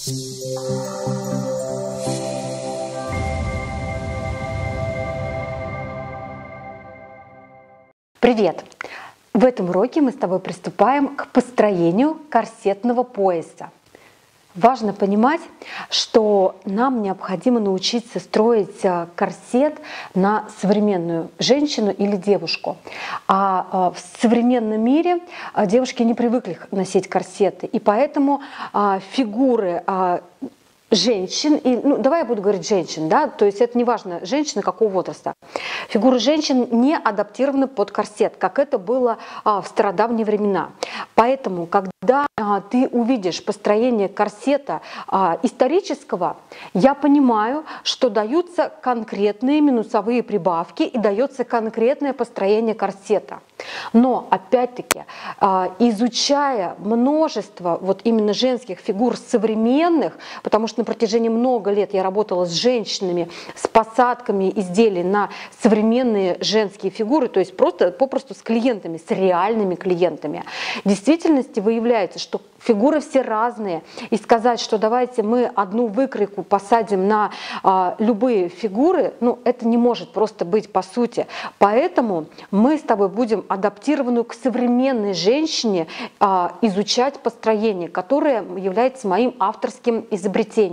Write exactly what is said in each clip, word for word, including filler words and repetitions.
Привет! В этом уроке мы с тобой приступаем к построению корсетного пояса. Важно понимать, что нам необходимо научиться строить корсет на современную женщину или девушку. А в современном мире девушки не привыкли носить корсеты, и поэтому фигуры женщин, и, ну, давай я буду говорить женщин, да, то есть это не важно, женщины какого возраста. Фигуры женщин не адаптированы под корсет, как это было а, в стародавние времена. Поэтому, когда а, ты увидишь построение корсета а, исторического, я понимаю, что даются конкретные минусовые прибавки и дается конкретное построение корсета. Но, опять-таки, а, изучая множество вот именно женских фигур современных, потому что на протяжении много лет я работала с женщинами, с посадками изделий на современные женские фигуры, то есть просто попросту с клиентами, с реальными клиентами. В действительности выявляется, что фигуры все разные, и сказать, что давайте мы одну выкройку посадим на а, любые фигуры, ну это не может просто быть по сути. Поэтому мы с тобой будем адаптированную к современной женщине а, изучать построение, которое является моим авторским изобретением.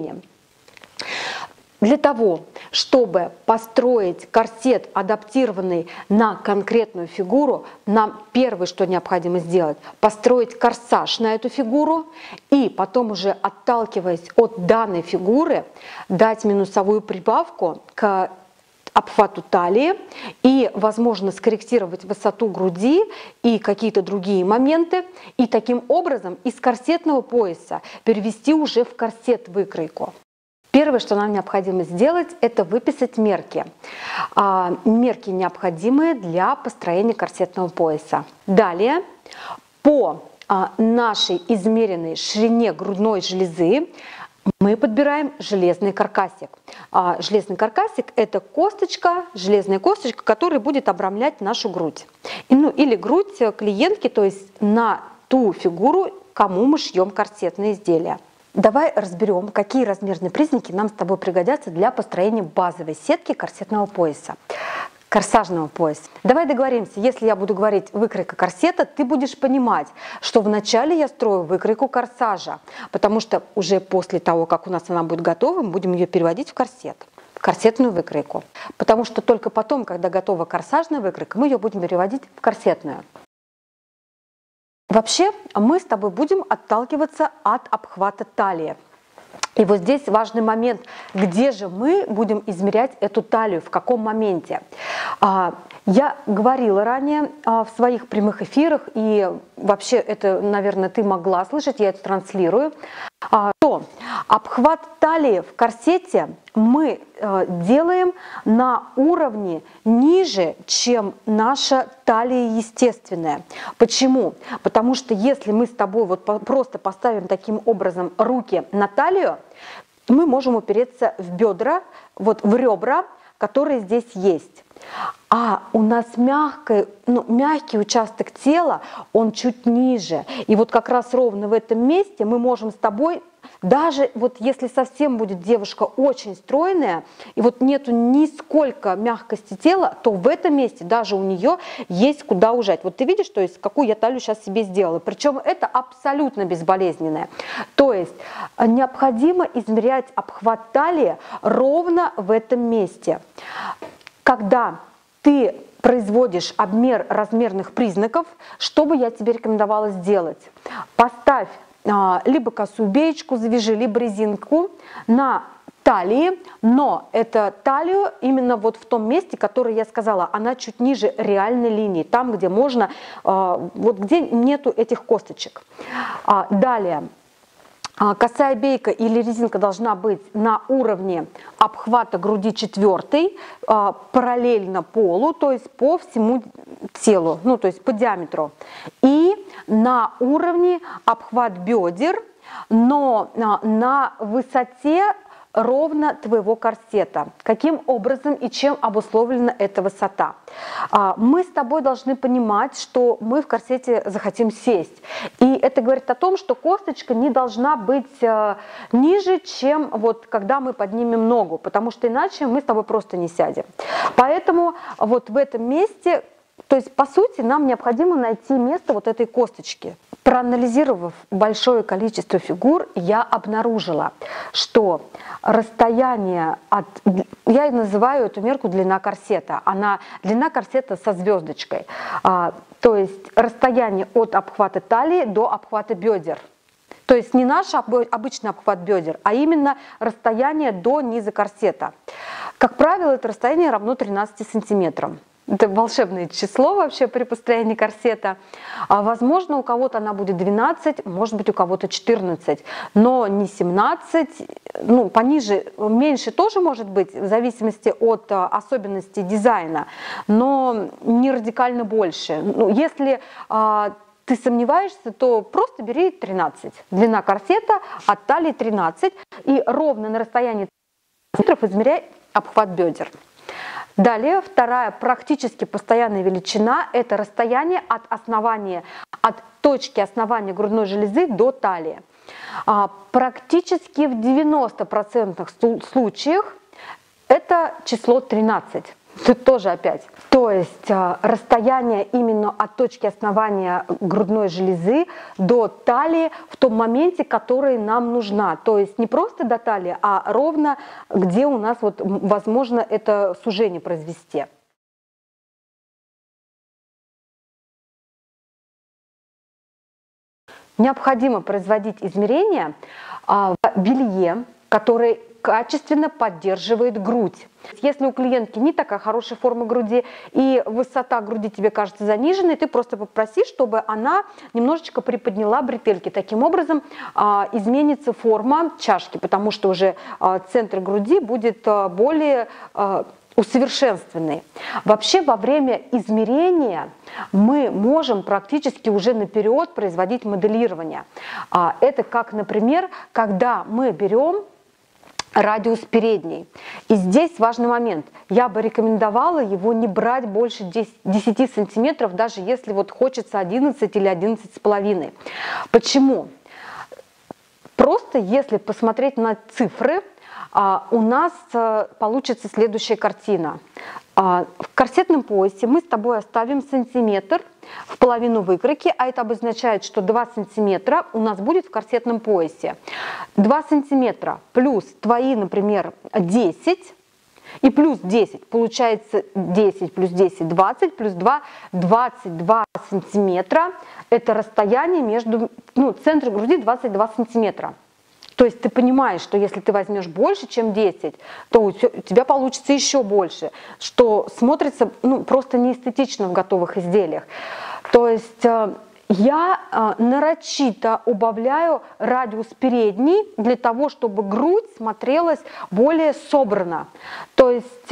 Для того, чтобы построить корсет, адаптированный на конкретную фигуру, нам первое, что необходимо сделать, построить корсаж на эту фигуру и потом уже, отталкиваясь от данной фигуры, дать минусовую прибавку к обхвату талии и, возможно, скорректировать высоту груди и какие-то другие моменты, и таким образом из корсетного пояса перевести уже в корсет-выкройку. Первое, что нам необходимо сделать, это выписать мерки. Мерки необходимые для построения корсетного пояса. Далее, по нашей измеренной ширине грудной железы, мы подбираем железный каркасик. А железный каркасик – это косточка, железная косточка, которая будет обрамлять нашу грудь. И, ну, или грудь клиентки, то есть на ту фигуру, кому мы шьем корсетные изделия. Давай разберем, какие размерные признаки нам с тобой пригодятся для построения базовой сетки корсетного пояса. Корсажного пояса. Давай договоримся, если я буду говорить выкройка корсета, ты будешь понимать, что вначале я строю выкройку корсажа, потому что уже после того, как у нас она будет готова, мы будем ее переводить в корсет, в корсетную выкройку. Потому что только потом, когда готова корсажная выкройка, мы ее будем переводить в корсетную. Вообще, мы с тобой будем отталкиваться от обхвата талии. И вот здесь важный момент, где же мы будем измерять эту талию, в каком моменте. Я говорила ранее в своих прямых эфирах, и вообще это, наверное, ты могла слышать, я это транслирую, что обхват талии в корсете мы делаем на уровне ниже, чем наша талия естественная. Почему? Потому что если мы с тобой вот просто поставим таким образом руки на талию, мы можем упереться в бедра, вот в ребра, которые здесь есть. А у нас мягкий, ну, мягкий участок тела, он чуть ниже. И вот как раз ровно в этом месте мы можем с тобой, даже вот если совсем будет девушка очень стройная, и вот нету нисколько мягкости тела, то в этом месте даже у нее есть куда ужать. Вот ты видишь, то есть какую я талию сейчас себе сделала. Причем это абсолютно безболезненное. То есть необходимо измерять обхват талии ровно в этом месте. Когда ты производишь обмер размерных признаков, что бы я тебе рекомендовала сделать? Поставь а, либо косую беечку, завяжи, либо резинку на талии, но это талию именно вот в том месте, которое я сказала, она чуть ниже реальной линии, там, где можно, а, вот где нету этих косточек. А, далее. Косая бейка или резинка должна быть на уровне обхвата груди четвертой, параллельно полу, то есть по всему телу, ну то есть по диаметру. И на уровне обхват бедер, но на высоте ровно твоего корсета. Каким образом и чем обусловлена эта высота? Мы с тобой должны понимать, что мы в корсете захотим сесть. И это говорит о том, что косточка не должна быть ниже, чем вот когда мы поднимем ногу, потому что иначе мы с тобой просто не сядем. Поэтому вот в этом месте, то есть по сути нам необходимо найти место вот этой косточки. Проанализировав большое количество фигур, я обнаружила, что расстояние от... Я называю эту мерку длина корсета. Она длина корсета со звездочкой. А, то есть расстояние от обхвата талии до обхвата бедер. То есть не наш обычный обхват бедер, а именно расстояние до низа корсета. Как правило, это расстояние равно тринадцати сантиметрам. Это волшебное число вообще при построении корсета. А возможно, у кого-то она будет двенадцать, может быть, у кого-то четырнадцать, но не семнадцать, ну, пониже, меньше тоже может быть, в зависимости от особенностей дизайна, но не радикально больше. Ну, если а, ты сомневаешься, то просто бери тринадцать. Длина корсета от талии тринадцать, и ровно на расстоянии метров измеряй обхват бедер. Далее, вторая практически постоянная величина – это расстояние от основания, от точки основания грудной железы до талии. А, практически в девяноста процентах случаях это число тринадцать. Тут тоже опять. То есть расстояние именно от точки основания грудной железы до талии в том моменте, который нам нужна. То есть не просто до талии, а ровно где у нас вот возможно это сужение произвести. Необходимо производить измерения в белье, который качественно поддерживает грудь. Если у клиентки не такая хорошая форма груди и высота груди тебе кажется заниженной, ты просто попроси, чтобы она немножечко приподняла бретельки. Таким образом а, изменится форма чашки, потому что уже а, центр груди будет а, более а, усовершенствованный. Вообще во время измерения мы можем практически уже наперед производить моделирование. А, это как, например, когда мы берем радиус передней. И здесь важный момент. Я бы рекомендовала его не брать больше десяти сантиметров, даже если вот хочется одиннадцать или одиннадцать с половиной. Почему? Просто если посмотреть на цифры, у нас получится следующая картина. В корсетном поясе мы с тобой оставим сантиметр в половину выкройки, а это обозначает, что два сантиметра у нас будет в корсетном поясе. два сантиметра плюс твои, например, десять, и плюс десять, получается десять плюс десять, двадцать, плюс два, двадцать два сантиметра. Это расстояние между, ну, центр груди двадцать два сантиметра. То есть ты понимаешь, что если ты возьмешь больше, чем десять, то у тебя получится еще больше, что смотрится, ну, просто неэстетично в готовых изделиях. То есть я нарочито убавляю радиус передней для того, чтобы грудь смотрелась более собрано. То есть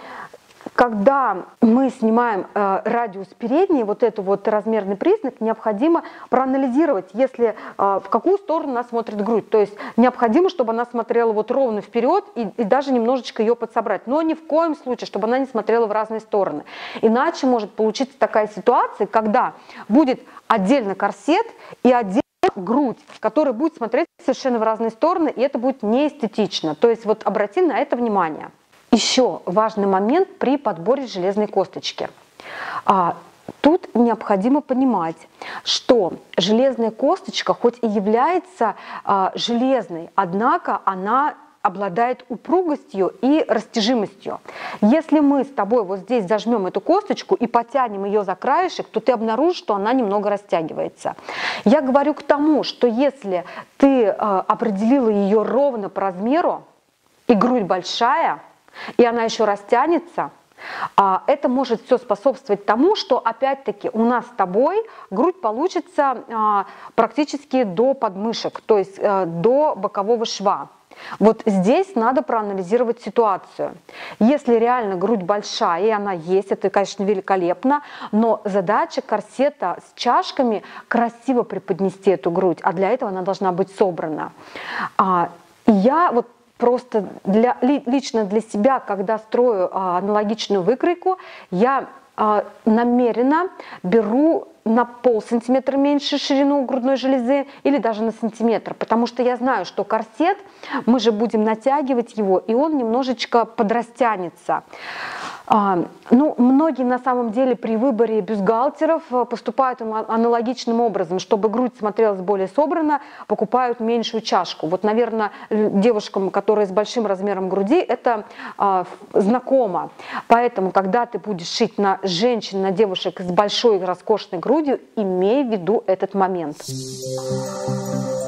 когда мы снимаем э, радиус передней, вот этот вот размерный признак, необходимо проанализировать, если э, в какую сторону она смотрит грудь. То есть необходимо, чтобы она смотрела вот ровно вперед и, и даже немножечко ее подсобрать. Но ни в коем случае, чтобы она не смотрела в разные стороны. Иначе может получиться такая ситуация, когда будет отдельно корсет и отдельно грудь, которая будет смотреть совершенно в разные стороны, и это будет неэстетично. То есть вот обрати на это внимание. Еще важный момент при подборе железной косточки. А, тут необходимо понимать, что железная косточка хоть и является а, железной, однако она обладает упругостью и растяжимостью. Если мы с тобой вот здесь зажмем эту косточку и потянем ее за краешек, то ты обнаружишь, что она немного растягивается. Я говорю к тому, что если ты а, определила ее ровно по размеру, и грудь большая, и она еще растянется, это может все способствовать тому, что опять-таки у нас с тобой грудь получится практически до подмышек, то есть до бокового шва. Вот здесь надо проанализировать ситуацию. Если реально грудь большая, и она есть, это, конечно, великолепно, но задача корсета с чашками красиво преподнести эту грудь, а для этого она должна быть собрана. Я вот просто для, лично для себя, когда строю аналогичную выкройку, я намеренно беру на пол сантиметра меньше ширину грудной железы или даже на сантиметр, потому что я знаю, что корсет, мы же будем натягивать его, и он немножечко подрастянется. А, ну, многие на самом деле при выборе бюстгальтеров поступают аналогичным образом. Чтобы грудь смотрелась более собрано, покупают меньшую чашку. Вот, наверное, девушкам, которые с большим размером груди, это а, знакомо. Поэтому, когда ты будешь шить на женщин, на девушек с большой роскошной грудью, имей в виду этот момент.